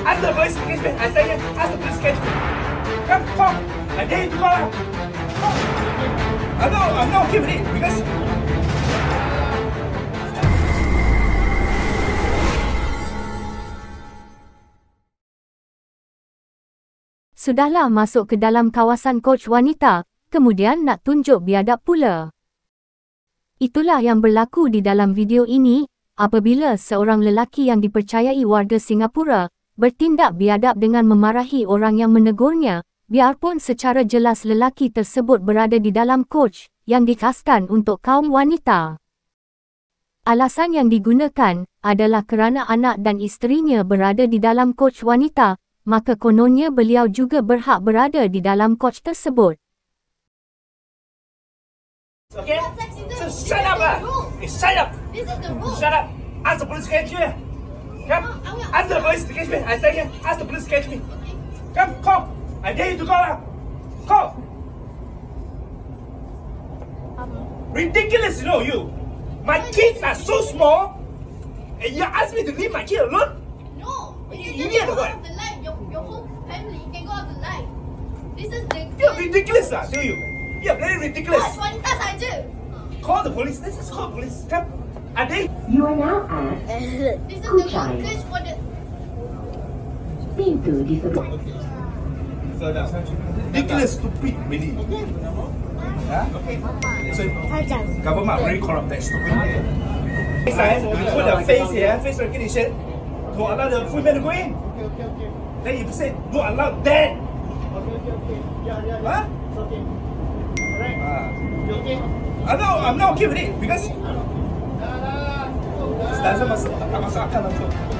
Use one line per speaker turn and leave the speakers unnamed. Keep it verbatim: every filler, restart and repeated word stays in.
Ask the police to catch me. I say here, ask the police to catch me. Come, come. I dare you to call out. Come. I'm not, I'm not okay with it because.
Sudahlah masuk ke dalam kawasan coach wanita, kemudian nak tunjuk biadab pula. Itulah yang berlaku di dalam video ini, apabila seorang lelaki yang dipercayai warga Singapura, bertindak biadab dengan memarahi orang yang menegurnya, biarpun secara jelas lelaki tersebut berada di dalam coach, yang dikhaskan untuk kaum wanita. Alasan yang digunakan, adalah kerana anak dan isterinya berada di dalam coach wanita, maka kononnya beliau juga berhak berada di dalam coach tersebut.
Okay? So shut up lah! Hey, shut up!
This is the rule.
Shut up! Ask the police to catch you. Come! Ask the police to catch me. I say here, ask the police to catch me. Come, call! I dare you to call out! Call! Ridiculous, you know, you! My kids are so small, and you ask me to leave my kid alone?
No,
You-
you,
you need
can
to
go
what?
out of the light. Your, your whole family can go out of the light. This is the
You're ridiculous, ah, do you? You're very ridiculous.
Coach wanita saja.
Call the police. Let's just call the police. Come. Are they?
You are now at
This is the rule.
Kuchai.
Coach for the
Pintu disebelah.
Ridiculous, stupid, really. Huh? So, government very corrupt, that's stupid. Next time, you put a face here, face recognition, to allow the food men to go in. Then you say, don't allow that. Huh? Ah. I'm not, I'm not okay with it because it doesn't masuk, tak masuk akal langsung.